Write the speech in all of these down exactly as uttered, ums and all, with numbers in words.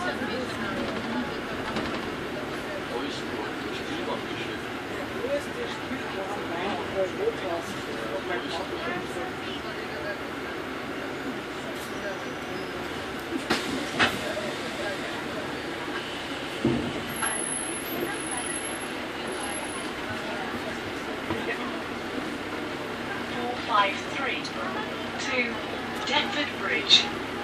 five three to Deptford Bridge.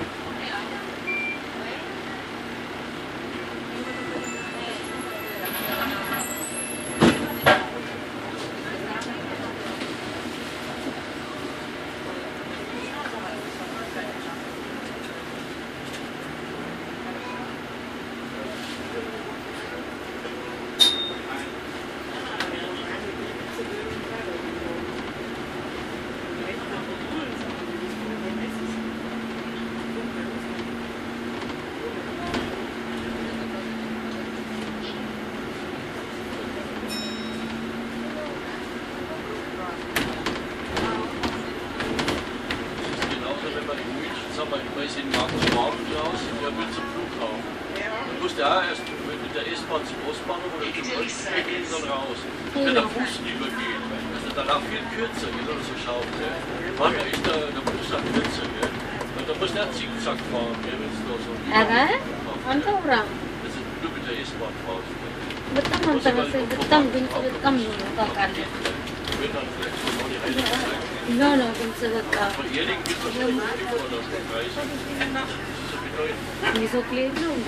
In Markus Marken raus, der will zum Flughafen. Dann musst du auch erst mit der S-Bahn zum Ostbahnhof oder zum Ostbahnhof gehen, dann raus. Wenn der Bus übergeht, also dann auch viel kürzer, wenn du so schaust. Manchmal ist der, der Bus auch kürzer, gell? Und da musst du auch zickzack fahren, wenn du da so አንተ ውራ Also nur mit der S-Bahn fahrst. በጣም አንተ በሰ- በጣም ድምፅ በጣም ነው ታውቃለህ። Wenn dann vielleicht so noch die Reise zeigen. ኖ ኖ ድምፅ በቃ Von Jährling wird das schon nicht vor, dass der Preis so bedeutend. ይዞ ክሌድ ነው እንዴ?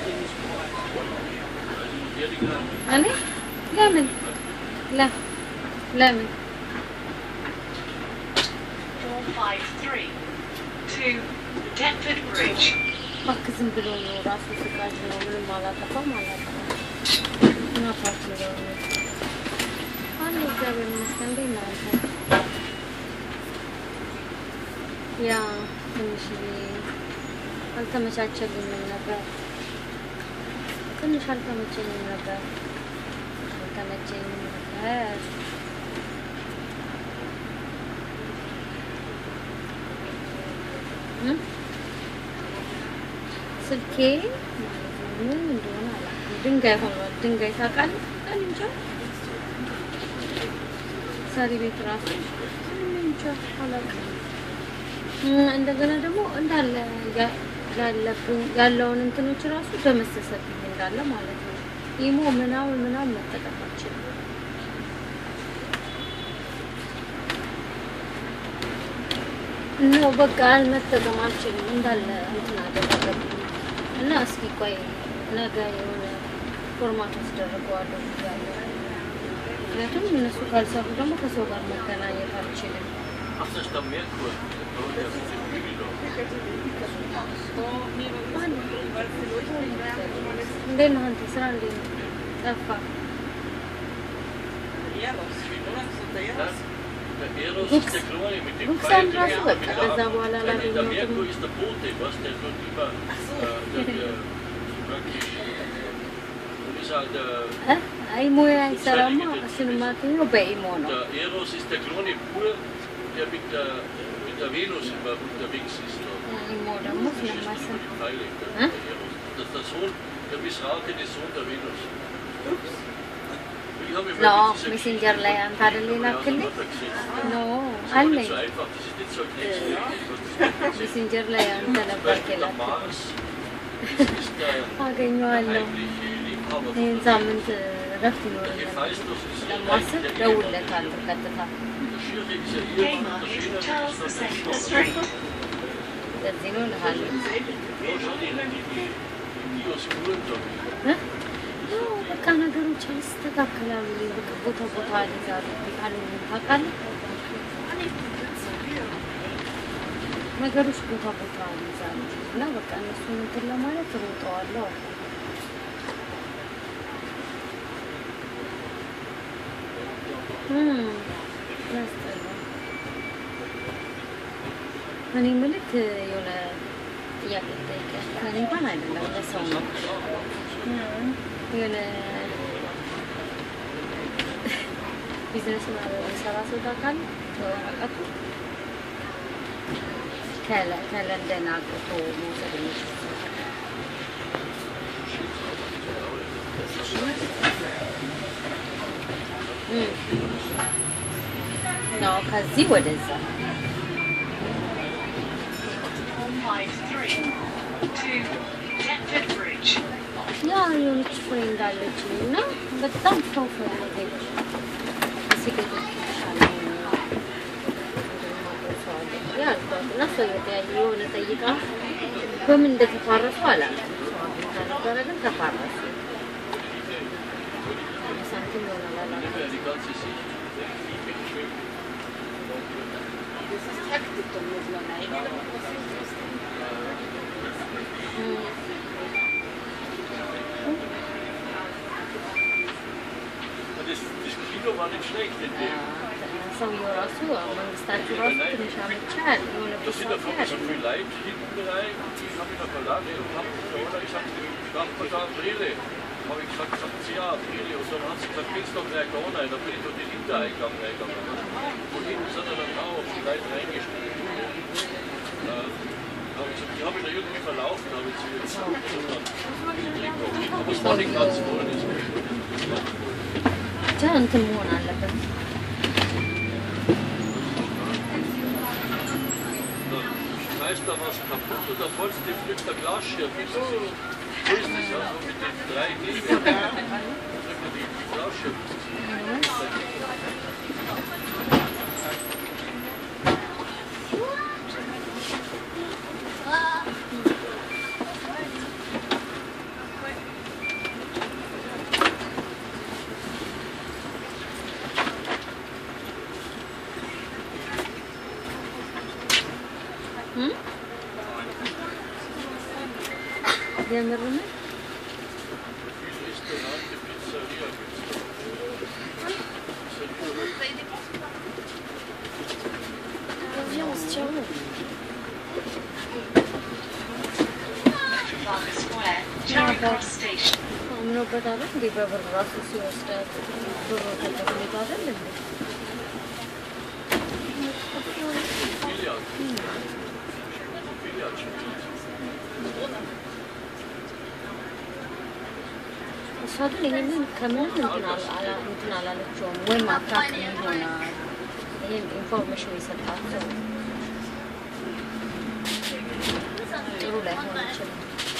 Also Jährling hat እኔ ለምን ለ ለምን four five three to Deptford Bridge. እባክህ ዝም ብሎ ነው ራሱ ስቃጅ ነው ምንም አላጠፋም አላጠፋም እና ፓርት ነው አንድ እግዚአብሔር ይመስገን እንዴት ነው አንተ? ያ ትንሽዬ አልተመቻቸልኝም ነበር ትንሽ አልተመቸኝም ነበር አልተመቸኝም ነበር እ ስልኬ ምን እንደሆነ አላውቅም ድንጋይ ሆኗል ድንጋይ ታውቃለህ እኔ እንጃ ሳሪ ቤት ራሱ እኔ እንጃ አላውቅም እንደገና ደግሞ እንዳለ ያለብኝ ያለውን እንትኖች ራሱ ተመሰሰብኝ እንዳለ ማለት ነው ኢሞ ምናምን ምናምን መጠቀማችን ነው በቃ አልመጠቀማችን እንዳለ እንትን አደረገብኝ እና እስኪ ቆይ ነገ የሆነ ፎርማት አስደርገዋለሁ ያለው ምክንያቱም እነሱ ካልሰሩ ደግሞ ከሰው ጋር መገናኘት አልችልም Ach, das ist der Merkur. Der ist im Bügel. እንዴት ነው አንተ ስራ እንዴት ነው ጠፋ Der Eros ist der Kleine mit dem Pfeil. Der Der Merkur ist der Bote, was der tut immer. Der praktisch. Und ist halt der. አይ ሙያ ይሰራማ እሱን ማጥነው በኢሞ ነው Der Eros ist der kleine Bruder, der mit der, mit der Venus immer unterwegs ist. ኢሞ ደግሞ ስለማሰብ Das ist der Sohn, der missrate der Sohn der Venus. No, Messenger ላይ አንተ አይደል ላክልኝ ኖ አለኝ Messenger ላይ አንተ ነበር ከላክ አገኘዋለሁ ይሄን ሳምንት ረፍት ይኖረኛል ለማሰብ ደውለታለሁ ቀጥታ ለዚህ ነው ለሃለ በቃ ነገሮች ይስተካከላሉ በቃ ቦታ ቦታ ይዛሉ አሉ ታውቃለህ ነገሮች ቦታ ቦታ ይዛሉ እና በቃ እነሱ እንትን ለማለት ሮጠዋለሁ እም ያስተላ እኔ ምልክ የሆነ ጥያቄ ጠይቀህ ከኔ እንኳን አይደለም ለሰው ነው የሆነ ቢዝነስ ማለት ሰራ ሰው ታውቃል ተወራቀቱ ከለ ከለንደን አቅቶ መውሰድ የሚችል ነው ከዚህ ወደዛ four five three to Deptford Bridge. ያ የሆነች ፍሬንድ አለችኝ እና በጣም ሰው ፈለገች ሲገጥ ያ እና ሰው የሆነ ጠይቃ በምን እንደተፋረሱ አላለም ተናገረ ግን ተፋረሱ ሳንቲም ነው አላለም Das ist Taktik, da muss man eigentlich Das, das Kino war nicht schlecht in dem. ሰውየው ራሱ መንግስታችሁ ራሱ ትንሽ አመቻል የሆነ Das sind da vorne so viele Leute hinten rein. Ich habe mich noch verladen und habe oder ich habe gedacht, da Brille. Habe ich gesagt, sagt sie ja, Brille. Und dann hat sie gesagt, geht's noch mehr gar nicht. Da bin ich durch den Hintereingang reingegangen. Und hinten sind dann auch auf die Leute reingestellt. Da habe ich gesagt, die habe ich da irgendwie verlaufen, habe ich sie jetzt aber es war nicht ganz voll. ብቻ እንትን መሆን አለበት Da war es kaputt und da wolltest du mit der Glasschirm. So ist es ja, so mit den drei Nägeln. Die Glasschirm. የምር ነው Trafalgar Square, Charing Cross Station. አምኖበት አይደል እንዴ በብር ራሱ ሲወስዳት ብሩ ተቀምጦ አይደል እንዴ እሷ ግን ይሄንን ከምንም እንትን አላ እንትን አላለችውም ወይም አታውቅም ይሆናል ይሄን ኢንፎርሜሽን የሰጣቸው ጥሩ ላይ ሆነ ይችላል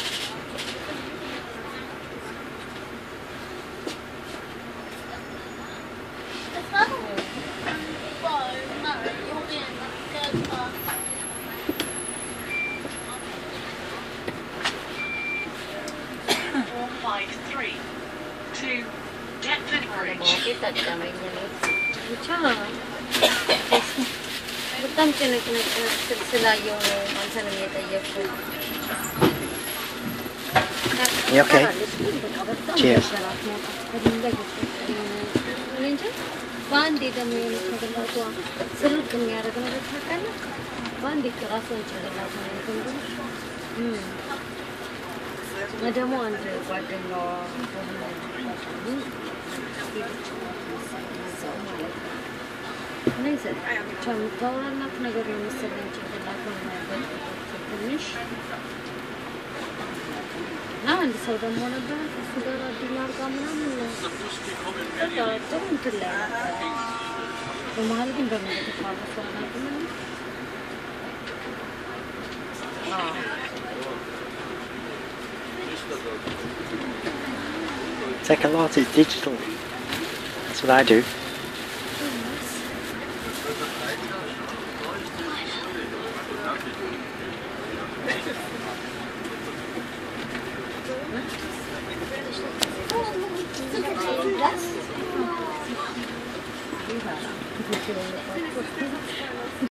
four five three to Deptford Bridge. ብቻ በጣም ጭንቅንቅ ስላየው ነው አንተንም የጠየኩት Okay. Cheers. በአንዴ ደግሞ የሆነች ጭንቅላቷ ስልክ የሚያደርግ ነገር ታውቃለህ በአንዴ ራሷን ጭንቅላቷ ነው ደግሞ አንድ ጓደኛዋ ነይዘ ብቻ የምታወራላት ነገር ነው መሰለኝ ጭንቅላቷን ትንሽ እና አንድ ሰው ደግሞ ነበር እሱ ጋር አዲስ አርጋ ምናምን በቃ ጥሩ እንትን ላይ በመሀል ግን በምን ተፋረሱ አላውቅም Take a lot, it's digital. That's what I do.